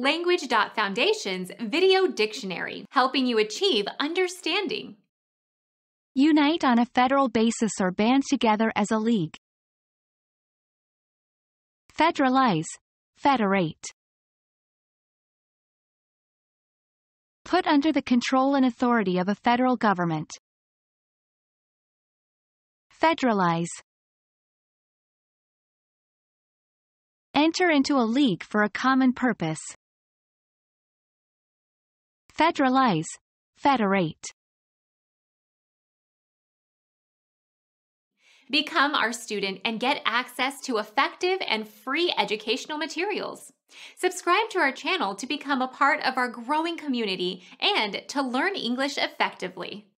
Language.Foundation's Video Dictionary, helping you achieve understanding. Unite on a federal basis or band together as a league. Federalize, federate. Put under the control and authority of a federal government. Federalize. Enter into a league for a common purpose. Federalize, federate. Become our student and get access to effective and free educational materials. Subscribe to our channel to become a part of our growing community and to learn English effectively.